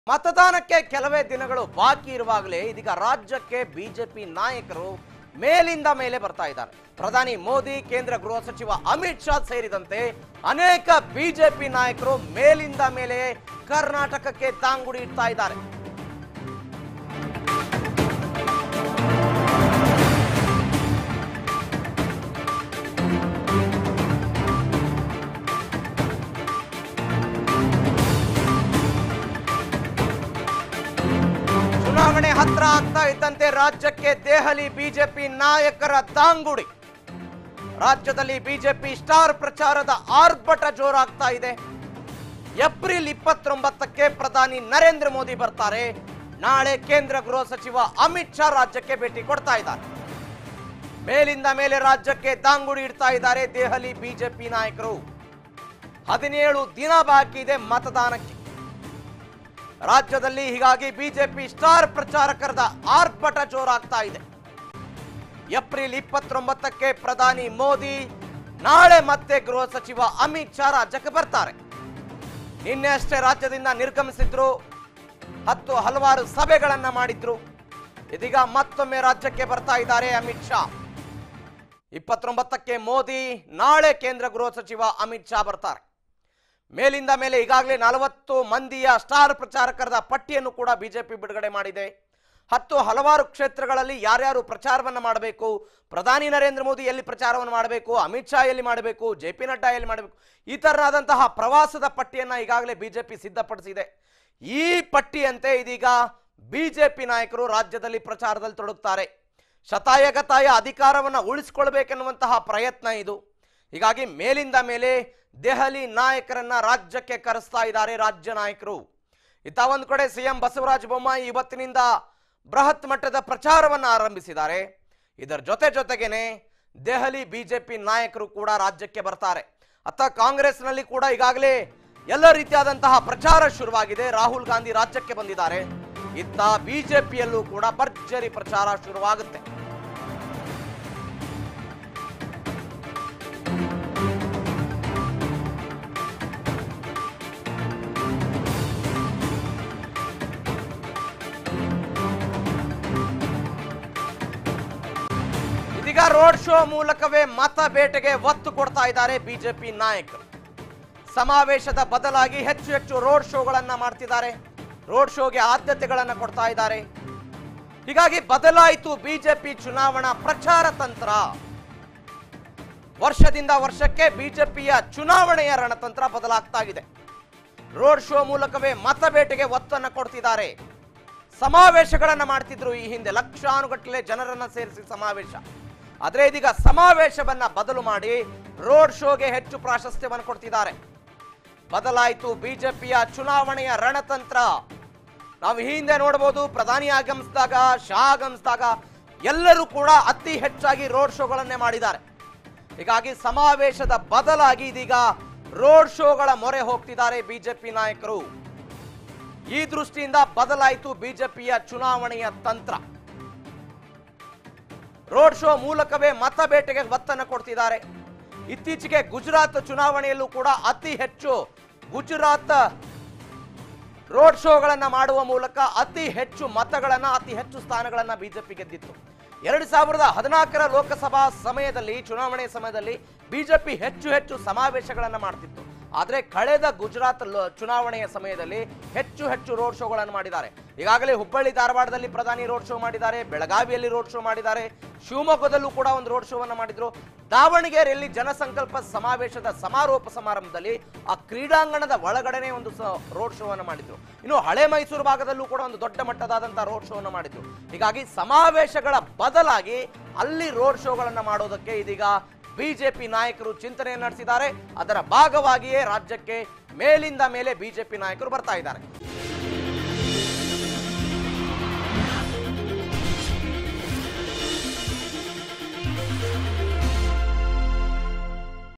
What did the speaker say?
मतदानಕ್ಕೆ ಕೆಲವೇ ದಿನಗಳು ಬಾಕಿ ಇರುವಾಗಲೇ ಇದೀಗ ರಾಜ್ಯಕ್ಕೆ ಬಿಜೆಪಿ ನಾಯಕರು ಮೇಲಿಂದ ಮೇಲೆ ಬರ್ತಾ ಇದ್ದಾರೆ. ಪ್ರಧಾನಿ ಮೋದಿ, ಕೇಂದ್ರ ಗೃಹ ಸಚಿವ ಅಮಿತ್ ಶಾ ಸೇರಿದಂತೆ ಅನೇಕ ಬಿಜೆಪಿ ನಾಯಕರು ಮೇಲಿಂದ ಮೇಲೆ ಕರ್ನಾಟಕಕ್ಕೆ ತಾಂಗುಡಿ ಇಡ್ತಾ ಇದ್ದಾರೆ. ಚುನಾವಣೆ ಹತ್ರ ಆಗ್ತಾ ಇದ್ದಂತೆ ರಾಜ್ಯಕ್ಕೆ ದೆಹಲಿ ಬಿಜೆಪಿ ನಾಯಕರ ತಾಂಗುಡಿ. ರಾಜ್ಯದಲ್ಲಿ ಬಿಜೆಪಿ ಸ್ಟಾರ್ ಪ್ರಚಾರದ ಆರ್ಭಟ ಜೋರಾಗ್ತಾ ಇದೆ. ಏಪ್ರಿಲ್ 29ಕ್ಕೆ ಪ್ರಧಾನಿ ನರೇಂದ್ರ ಮೋದಿ ಬರ್ತಾರೆ. ನಾಳೆ ಕೇಂದ್ರ ಗೃಹ ಸಚಿವ ಅಮಿತ್ ಶಾ ರಾಜ್ಯಕ್ಕೆ ಭೇಟಿ ಕೊಡ್ತಾ ಇದ್ದಾರೆ. ಮೇಲಿಂದ ಮೇಲೆ ರಾಜ್ಯಕ್ಕೆ ತಾಂಗುಡಿ ಇಡ್ತಾ ಇದ್ದಾರೆ ದೆಹಲಿ ಬಿಜೆಪಿ ನಾಯಕರು. 17 ದಿನ ಬಾಕಿ ಇದೆ ಮತದಾನಕ್ಕೆ. ರಾಜ್ಯದಲ್ಲಿ ಹೀಗಾಗಿ ಬಿಜೆಪಿ ಸ್ಟಾರ್ ಪ್ರಚಾರಕರದ ಆರ್ಭಟ ಜೋರಾಗ್ತಾ ಇದೆ. ಏಪ್ರಿಲ್ 29ಕ್ಕೆ ಪ್ರಧಾನಿ ಮೋದಿ, ನಾಳೆ ಮತ್ತೆ ಗೃಹ ಸಚಿವ ಅಮಿತ್ ಶಾ ರಾಜ್ಯಕ್ಕೆ ಬರ್ತಾರೆ. ನಿನ್ನೆ ಅಷ್ಟೇ ರಾಜ್ಯದಿಂದ ನಿರ್ಗಮಿಸಿದ್ರು, ಹಲವಾರು ಸಭೆಗಳನ್ನ ಮಾಡಿದ್ರು. ಇದೀಗ ಮತ್ತೊಮ್ಮೆ ರಾಜ್ಯಕ್ಕೆ ಬರ್ತಾ ಇದ್ದಾರೆ ಅಮಿತ್ ಶಾ. 29ಕ್ಕೆ ಮೋದಿ, ನಾಳೆ ಕೇಂದ್ರ ಗೃಹ ಸಚಿವ ಅಮಿತ್ ಶಾ ಬರ್ತಾರೆ. ಮೇಲಿಂದ ಮೇಲೆ ಈಗಾಗಲೇ 40 ಮಂದಿಯ ಸ್ಟಾರ್ ಪ್ರಚಾರಕರ ಪಟ್ಟಿಯನ್ನು ಕೂಡ ಬಿಜೆಪಿ ಬಿಡುಗಡೆ ಮಾಡಿದೆ. ಹಲವಾರು ಕ್ಷೇತ್ರಗಳಲ್ಲಿ ಯಾರ್ಯಾರು ಪ್ರಚಾರವನ್ನು ಮಾಡಬೇಕು, ಪ್ರಧಾನಿ ನರೇಂದ್ರ ಮೋದಿ ಎಲ್ಲಿ ಪ್ರಚಾರವನ್ನು ಮಾಡಬೇಕು, ಅಮಿತ್ ಶಾ ಎಲ್ಲಿ ಮಾಡಬೇಕು, JP ನಡ್ಡಾ ಎಲ್ಲಿ ಮಾಡಬೇಕು, ಈ ತರನಾದಂತಹ ಪ್ರವಾಸದ ಪಟ್ಟಿಯನ್ನು ಈಗಾಗಲೇ ಬಿಜೆಪಿ ಸಿದ್ಧಪಡಿಸಿದೆ. ಈ ಪಟ್ಟಿಯಂತೆ ಇದೀಗ ಬಿಜೆಪಿ ನಾಯಕರು ರಾಜ್ಯದಲ್ಲಿ ಪ್ರಚಾರದಲ್ಲಿ ತೊಡಗುತ್ತಾರೆ. ಶತಾಯಗತಾಯ ಅಧಿಕಾರವನ್ನು ಉಳಿಸಿಕೊಳ್ಬೇಕೆನ್ನುವಂತಹ ಪ್ರಯತ್ನ ಇದು. ಹೀಗಾಗಿ ಮೇಲಿಂದ ಮೇಲೆ ದೆಹಲಿ ನಾಯಕರನ್ನ ರಾಜ್ಯಕ್ಕೆ ಕರೆಸ್ತಾ ಇದ್ದಾರೆ ರಾಜ್ಯ ನಾಯಕರು. ಇತ್ತ ಒಂದು ಕಡೆ ಸಿಎಂ ಬಸವರಾಜ ಬೊಮ್ಮಾಯಿ ಇವತ್ತಿನಿಂದ ಬೃಹತ್ ಮಟ್ಟದ ಪ್ರಚಾರವನ್ನು ಆರಂಭಿಸಿದ್ದಾರೆ. ಇದರ ಜೊತೆಗೇನೆ ದೆಹಲಿ ಬಿಜೆಪಿ ನಾಯಕರು ಕೂಡ ರಾಜ್ಯಕ್ಕೆ ಬರ್ತಾರೆ. ಅತ್ತ ಕಾಂಗ್ರೆಸ್ನಲ್ಲಿ ಕೂಡ ಈಗಾಗಲೇ ಎಲ್ಲ ರೀತಿಯಾದಂತಹ ಪ್ರಚಾರ ಶುರುವಾಗಿದೆ. ರಾಹುಲ್ ಗಾಂಧಿ ರಾಜ್ಯಕ್ಕೆ ಬಂದಿದ್ದಾರೆ. ಇತ್ತ ಬಿಜೆಪಿಯಲ್ಲೂ ಕೂಡ ಭರ್ಜರಿ ಪ್ರಚಾರ ಶುರುವಾಗುತ್ತೆ. ಈಗ ರೋಡ್ ಶೋ ಮೂಲಕವೇ ಮತ ಬೇಟೆಗೆ ಒತ್ತು ಕೊಡ್ತಾ ಇದ್ದಾರೆ ಬಿಜೆಪಿ ನಾಯಕರು. ಸಮಾವೇಶದ ಬದಲಾಗಿ ಹೆಚ್ಚು ರೋಡ್ ಶೋಗಳನ್ನ ಮಾಡ್ತಿದ್ದಾರೆ. ರೋಡ್ ಶೋಗೆ ಆದ್ಯತೆಗಳನ್ನು ಕೊಡ್ತಾ ಇದ್ದಾರೆ. ಹೀಗಾಗಿ ಬದಲಾಯಿತು ಬಿಜೆಪಿ ಚುನಾವಣಾ ಪ್ರಚಾರ ತಂತ್ರ. ವರ್ಷದಿಂದ ವರ್ಷಕ್ಕೆ ಬಿಜೆಪಿಯ ಚುನಾವಣೆಯ ರಣತಂತ್ರ ಬದಲಾಗ್ತಾ ಇದೆ. ರೋಡ್ ಶೋ ಮೂಲಕವೇ ಮತ ಬೇಟೆಗೆ ಒತ್ತನ್ನು ಕೊಡ್ತಿದ್ದಾರೆ. ಸಮಾವೇಶಗಳನ್ನ ಮಾಡ್ತಿದ್ರು ಈ ಹಿಂದೆ, ಲಕ್ಷಾನುಗಟ್ಟಲೆ ಜನರನ್ನ ಸೇರಿಸಿ ಸಮಾವೇಶ. ಆದರೆ ಇದೀಗ ಸಮಾವೇಶವನ್ನ ಬದಲು ಮಾಡಿ ರೋಡ್ ಶೋಗೆ ಹೆಚ್ಚು ಪ್ರಾಶಸ್ತ್ಯವನ್ನು ಕೊಡ್ತಿದ್ದಾರೆ. ಬದಲಾಯಿತು ಬಿಜೆಪಿಯ ಚುನಾವಣೆಯ ರಣತಂತ್ರ. ನಾವು ಈ ಹಿಂದೆ ನೋಡಬಹುದು, ಪ್ರಧಾನಿ ಆಗಮಿಸಿದಾಗ, ಶಾ ಆಗಮಿಸಿದಾಗ ಎಲ್ಲರೂ ಕೂಡ ಅತಿ ಹೆಚ್ಚಾಗಿ ರೋಡ್ ಶೋಗಳನ್ನೇ ಮಾಡಿದ್ದಾರೆ. ಹೀಗಾಗಿ ಸಮಾವೇಶದ ಬದಲಾಗಿ ಇದೀಗ ರೋಡ್ ಶೋಗಳ ಮೊರೆ ಹೋಗ್ತಿದ್ದಾರೆ ಬಿಜೆಪಿ ನಾಯಕರು. ಈ ದೃಷ್ಟಿಯಿಂದ ಬದಲಾಯಿತು ಬಿಜೆಪಿಯ ಚುನಾವಣೆಯ ತಂತ್ರ. ರೋಡ್ ಶೋ ಮೂಲಕವೇ ಮತ ಬೇಟೆಗೆ ಒತ್ತನ್ನು ಕೊಡ್ತಿದ್ದಾರೆ. ಇತ್ತೀಚೆಗೆ ಗುಜರಾತ್ ಚುನಾವಣೆಯಲ್ಲೂ ಕೂಡ ಅತಿ ಹೆಚ್ಚು ಗುಜರಾತ್ ರೋಡ್ ಶೋಗಳನ್ನ ಮಾಡುವ ಮೂಲಕ ಅತಿ ಹೆಚ್ಚು ಮತಗಳನ್ನ, ಅತಿ ಹೆಚ್ಚು ಸ್ಥಾನಗಳನ್ನ ಬಿಜೆಪಿ ಗೆದ್ದಿತ್ತು. 2014ರ ಲೋಕಸಭಾ ಸಮಯದಲ್ಲಿ, ಚುನಾವಣೆ ಸಮಯದಲ್ಲಿ ಬಿಜೆಪಿ ಹೆಚ್ಚು ಸಮಾವೇಶಗಳನ್ನ ಮಾಡ್ತಿತ್ತು. ಆದರೆ ಕಳೆದ ಗುಜರಾತ್ ಚುನಾವಣೆಯ ಸಮಯದಲ್ಲಿ ಹೆಚ್ಚು ರೋಡ್ ಶೋಗಳನ್ನು ಮಾಡಿದ್ದಾರೆ. ಈಗಾಗಲೇ ಹುಬ್ಬಳ್ಳಿ ಧಾರವಾಡದಲ್ಲಿ ಪ್ರಧಾನಿ ರೋಡ್ ಶೋ ಮಾಡಿದ್ದಾರೆ, ಬೆಳಗಾವಿಯಲ್ಲಿ ರೋಡ್ ಶೋ ಮಾಡಿದ್ದಾರೆ, ಶಿವಮೊಗ್ಗದಲ್ಲೂ ಕೂಡ ಒಂದು ರೋಡ್ ಶೋವನ್ನು ಮಾಡಿದ್ರು. ದಾವಣಗೆರೆಯಲ್ಲಿ ಜನಸಂಕಲ್ಪ ಸಮಾವೇಶದ ಸಮಾರೋಪ ಸಮಾರಂಭದಲ್ಲಿ ಆ ಕ್ರೀಡಾಂಗಣದ ಒಳಗಡೆನೆ ಒಂದು ರೋಡ್ ಶೋವನ್ನು ಮಾಡಿದ್ರು. ಇನ್ನು ಹಳೆ ಮೈಸೂರು ಭಾಗದಲ್ಲೂ ಕೂಡ ಒಂದು ದೊಡ್ಡ ಮಟ್ಟದಾದಂತಹ ರೋಡ್ ಶೋವನ್ನು ಮಾಡಿದ್ರು. ಹೀಗಾಗಿ ಸಮಾವೇಶಗಳ ಬದಲಾಗಿ ಅಲ್ಲಿ ರೋಡ್ ಶೋಗಳನ್ನು ಮಾಡೋದಕ್ಕೆ ಇದೀಗ ಬಿಜೆಪಿ ನಾಯಕರು ಚಿಂತನೆ ನಡೆಸಿದ್ದಾರೆ. ಅದರ ಭಾಗವಾಗಿಯೇ ರಾಜ್ಯಕ್ಕೆ ಮೇಲಿಂದ ಮೇಲೆ ಬಿಜೆಪಿ ನಾಯಕರು ಬರ್ತಾ ಇದ್ದಾರೆ.